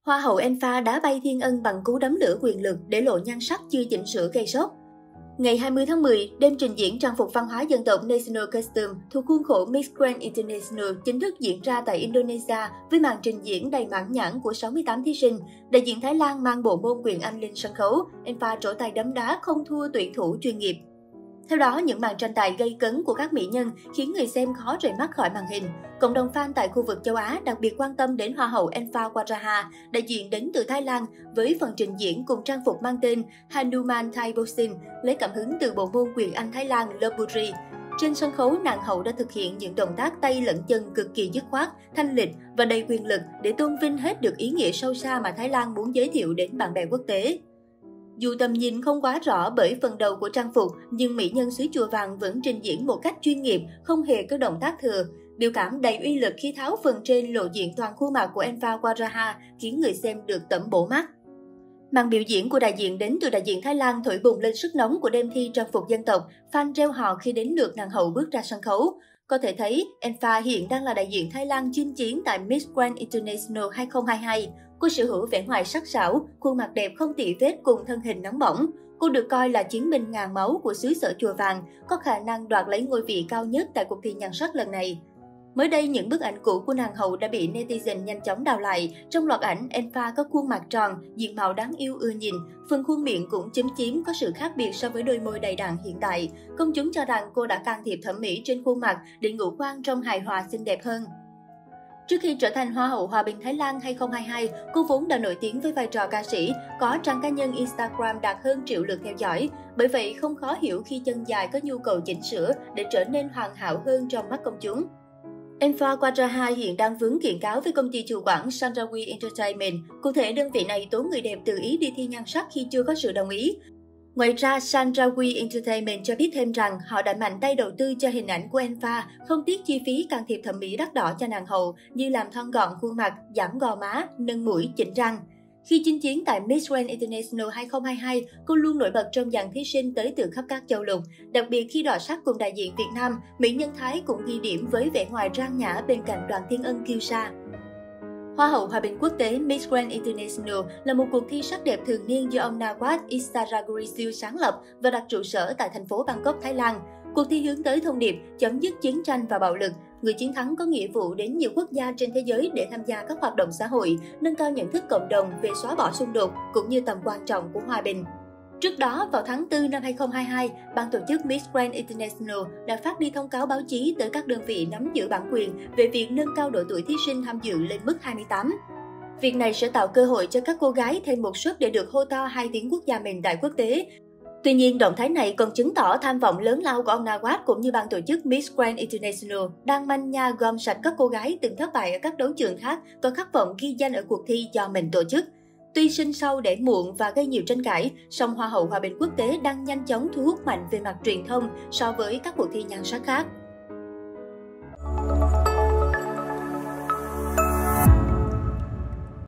Hoa hậu Enfa đá bay Thiên Ân bằng cú đấm lửa quyền lực để lộ nhan sắc chưa chỉnh sửa gây sốc. Ngày 20 tháng 10, đêm trình diễn trang phục văn hóa dân tộc National Costume thuộc khuôn khổ Miss Grand International chính thức diễn ra tại Indonesia với màn trình diễn đầy mãn nhãn của 68 thí sinh. Đại diện Thái Lan mang bộ môn quyền Anh lên sân khấu, Enfa trổ tay đấm đá không thua tuyển thủ chuyên nghiệp. Theo đó, những màn tranh tài gây cấn của các mỹ nhân khiến người xem khó rời mắt khỏi màn hình. Cộng đồng fan tại khu vực châu Á đặc biệt quan tâm đến Hoa hậu Enfa Wajaha, đại diện đến từ Thái Lan, với phần trình diễn cùng trang phục mang tên Hanuman Thaibosin, lấy cảm hứng từ bộ môn quyền Anh Thái Lan Lopburi. Trên sân khấu, nàng hậu đã thực hiện những động tác tay lẫn chân cực kỳ dứt khoát, thanh lịch và đầy quyền lực để tôn vinh hết được ý nghĩa sâu xa mà Thái Lan muốn giới thiệu đến bạn bè quốc tế. Dù tầm nhìn không quá rõ bởi phần đầu của trang phục, nhưng mỹ nhân xứ Chùa Vàng vẫn trình diễn một cách chuyên nghiệp, không hề có động tác thừa. Biểu cảm đầy uy lực khi tháo phần trên lộ diện toàn khuôn mặt của Enfa Wajaha khiến người xem được tẩm bổ mắt. Màn biểu diễn của đại diện đến từ đại diện Thái Lan thổi bùng lên sức nóng của đêm thi trang phục dân tộc, fan reo hò khi đến lượt nàng hậu bước ra sân khấu. Có thể thấy, Enfa hiện đang là đại diện Thái Lan chinh chiến tại Miss Grand International 2022. Cô sở hữu vẻ ngoài sắc sảo, khuôn mặt đẹp không tì vết cùng thân hình nóng bỏng. Cô được coi là chiến binh ngàn máu của xứ sở Chùa Vàng, có khả năng đoạt lấy ngôi vị cao nhất tại cuộc thi nhan sắc lần này. Mới đây, những bức ảnh cũ của nàng hậu đã bị netizen nhanh chóng đào lại. Trong loạt ảnh, Enfa có khuôn mặt tròn, diện mạo đáng yêu ưa nhìn. Phần khuôn miệng cũng chúm chím, có sự khác biệt so với đôi môi đầy đặn hiện tại. Công chúng cho rằng cô đã can thiệp thẩm mỹ trên khuôn mặt để ngũ quan trông hài hòa xinh đẹp hơn. Trước khi trở thành Hoa hậu Hòa bình Thái Lan 2022, cô vốn đã nổi tiếng với vai trò ca sĩ, có trang cá nhân Instagram đạt hơn 1 triệu lượt theo dõi. Bởi vậy, không khó hiểu khi chân dài có nhu cầu chỉnh sửa để trở nên hoàn hảo hơn trong mắt công chúng. Enfa Wajaha hiện đang vướng kiện cáo với công ty chủ quản Sandrawi Entertainment. Cụ thể, đơn vị này tố người đẹp tự ý đi thi nhan sắc khi chưa có sự đồng ý. Ngoài ra, Sandrawi Entertainment cho biết thêm rằng họ đã mạnh tay đầu tư cho hình ảnh của Enfa, không tiếc chi phí can thiệp thẩm mỹ đắt đỏ cho nàng hậu như làm thon gọn khuôn mặt, giảm gò má, nâng mũi, chỉnh răng. Khi chinh chiến tại Miss Grand International 2022, cô luôn nổi bật trong dàn thí sinh tới từ khắp các châu lục. Đặc biệt khi đọ sắc cùng đại diện Việt Nam, mỹ nhân Thái cũng ghi điểm với vẻ ngoài trang nhã bên cạnh Đoàn Thiên Ân kiêu sa. Hoa hậu Hòa bình quốc tế Miss Grand International là một cuộc thi sắc đẹp thường niên do ông Nawat Isaragurisil sáng lập và đặt trụ sở tại thành phố Bangkok, Thái Lan. Cuộc thi hướng tới thông điệp chấm dứt chiến tranh và bạo lực. Người chiến thắng có nghĩa vụ đến nhiều quốc gia trên thế giới để tham gia các hoạt động xã hội, nâng cao nhận thức cộng đồng về xóa bỏ xung đột cũng như tầm quan trọng của hòa bình. Trước đó, vào tháng 4 năm 2022, ban tổ chức Miss Grand International đã phát đi thông cáo báo chí tới các đơn vị nắm giữ bản quyền về việc nâng cao độ tuổi thí sinh tham dự lên mức 28. Việc này sẽ tạo cơ hội cho các cô gái thêm một suất để được hô to 2 tiếng quốc gia mình tại quốc tế. Tuy nhiên, động thái này còn chứng tỏ tham vọng lớn lao của ông Nawat cũng như ban tổ chức Miss Grand International đang manh nha gom sạch các cô gái từng thất bại ở các đấu trường khác có khát vọng ghi danh ở cuộc thi do mình tổ chức. Tuy sinh sau đẻ muộn và gây nhiều tranh cãi, song Hoa hậu Hòa bình quốc tế đang nhanh chóng thu hút mạnh về mặt truyền thông so với các cuộc thi nhan sắc khác.